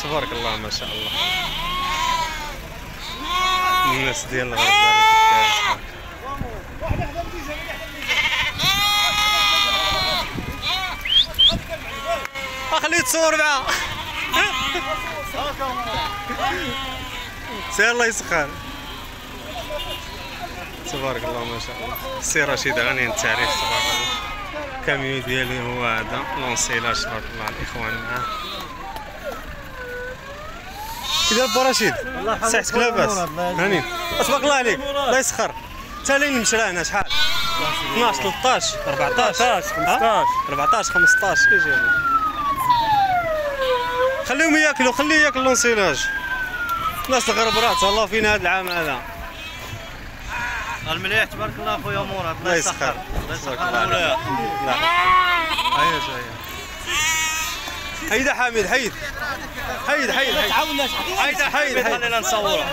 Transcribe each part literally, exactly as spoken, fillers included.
تبارك الله ما شاء الله. الناس ديال الغرب دارت خليه تصور معاه. سير الله يسخر. تبارك الله ما شاء الله. السي رشيد غني عن التعريف تبارك الله. الكاميو ديالي هو هذا لونسيلاج تبارك الله الاخوان معاه. كي داير با رشيد؟ صحتك لاباس؟ هاني تبارك الله عليك الله يسخر. انت لين نمشي هنا شحال؟ اثناش ثلاثطاش أربعطاش خمسطاش أربعطاش خمسطاش كي جايين. خليهم ياكلوا خليه ياكل لونسيلاج. الناس الغربرات الله فينا هذا العام هذا. المليح تبارك الله خويا مراد الله يسخر. الله يسخر مولاي. لا هيا جايه. حيد حامد حيد حيد حيد ما تعاوناش حيد حيد خلينا نصوروا.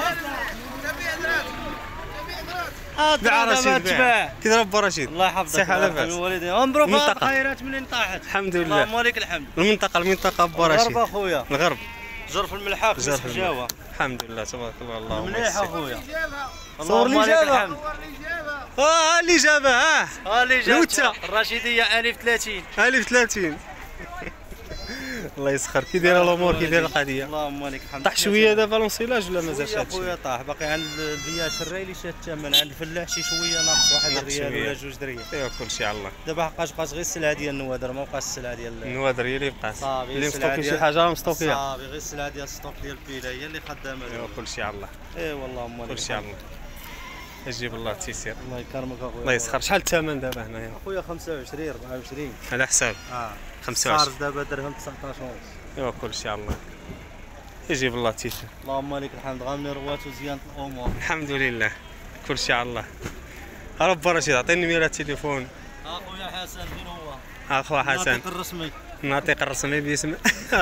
بيع رشيد بيع كي ضرب با رشيد. الله يحفظك صحة لاباس. الوالدين مبروك الخيرات منين طاحت. الحمد لله اللهم لك الحمد. المنطقة المنطقة با رشيد. الغرب اخويا الغرب جرف الملحاق جرف الجاوة. الحمد لله تبارك الله. اللهم مليح اخويا. صور لي الإجابة. اه الإجابة اه ها اللي جات نوتة الرشيدية ألف ثلاثين ألف ثلاثين. الله يسخر. كي دايره الامور كي دايره القضيه؟ اللهم لك الحمد. طاح شويه دابا لونسيلاج ولا مازال شويه شي؟ خويا طاح باقي عند البياس الريلي شاد الثمن عند الفلاح شي شويه ناقص واحد الريال ولا جوج دريال. ايوا كلشي على الله. دابا بقاش بقات غير السلعه ديال النوادر ما بقاش السلعه ديال النوادر هي اللي بقات. صافي اللي مستوكي شي حاجه راه مستوكيه. صافي غير السلعه ديال الستوك ديال البيلا هي اللي خدامه. ايوا كلشي على الله. ايوا اللهم لك كلشي على الله. يجيب الله التيسير. الله يكرمك اخويا. الله يسخر. شحال الثمن دابا هنايا؟ اخويا خمسة وعشرين أربعة وعشرين على حساب. اه خمسة وعشرين. صار دابا درهم تسعطاش ونص. ايوا كلشي على الله. يجيب الله التيسير. اللهم لك الحمد غامني روات وزيانة الامور. الحمد لله كلشي على الله. رب رشيد عطيني نميرة التليفون. اخويا حسن فين هو؟ اخويا حسن. الناطق الرسمي. الناطق الرسمي باسم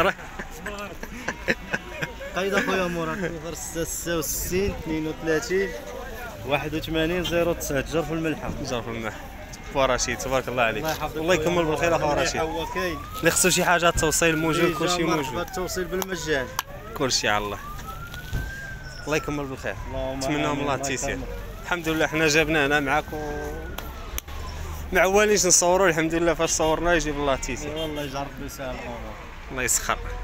قيد اخويا مراد صفر ستة ستة وستين اثنين وثلاثين واحد وثمانين صفر تسعة جرف الملحة. جرف الملح. خويا رشيد تبارك الله عليك. الله يحفظك. الله يكمل بالخير اخويا رشيد. هو كاين. اللي خصو شي حاجه التوصيل موجود كلشي موجود. التوصيل بالمجان. كلشي على الله. الله يكمل بالخير. اللهم نتمناهم الله التيسير. الحمد لله حنا جابنا هنا معاك و ما عوالينش نصوروا الحمد لله فاش صورنا يجيب الله التيسير. والله يجعل بلسان الامور. الله يسخر.